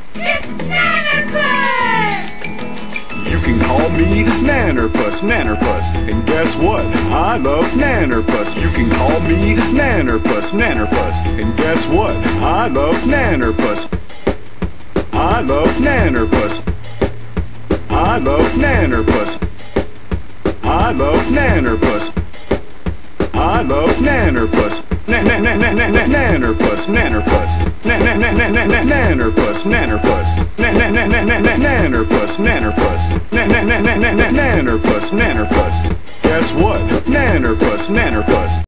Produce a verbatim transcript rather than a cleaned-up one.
It's Nannerpuss! You can call me Nannerpuss, Nannerpuss. And guess what? I love Nannerpuss. You can call me Nannerpuss, Nannerpuss. And guess what? I love Nannerpuss. I love Nannerpuss. I love Nannerpuss. I love Nannerpuss. I love Nannerpuss. Nannerpuss, Nannerpuss. Nannerpuss, Nannerpuss. Nannerpuss, Nannerpuss. Nannerpuss, Nannerpuss. Guess what? Nannerpuss, Nannerpuss.